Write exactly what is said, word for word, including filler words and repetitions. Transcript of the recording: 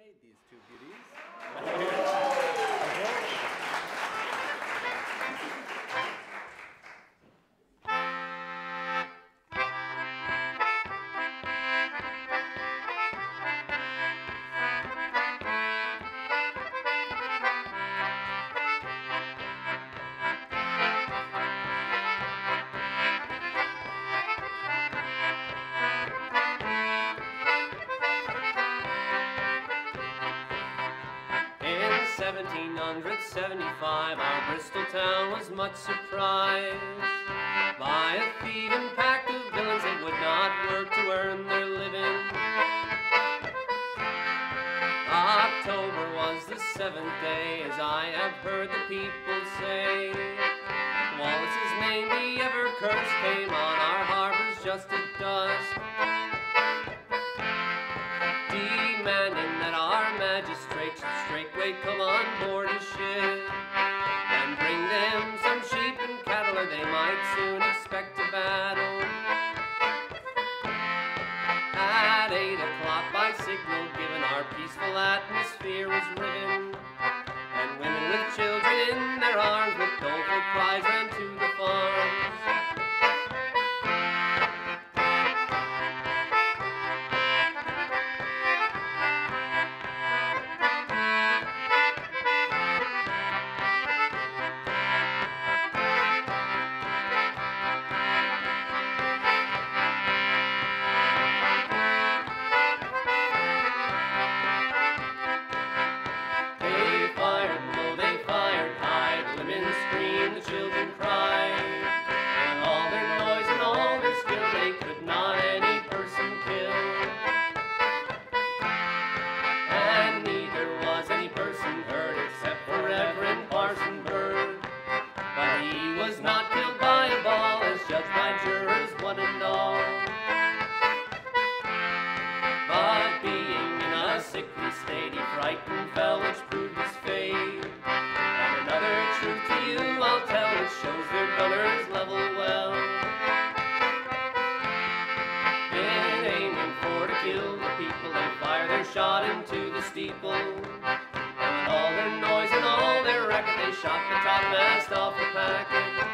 made these two beauties. seventeen seventy-five, our Bristol town was much surprised by a thieving pack of villains that would not work to earn their living. October was the seventh day, as I have heard the people say. Wallace's name, the ever cursed, came on our harbors just at dusk, demanding that our magistrates should straightway come on board his ship and bring them some sheep and cattle, or they might soon expect a battle. At eight o'clock by signal given, our peaceful atmosphere was riven, and women with children in their arms with doleful cries ran to the farms. Shot into the steeple, and with all their noise and all their racket, they shot the topmast off the packet.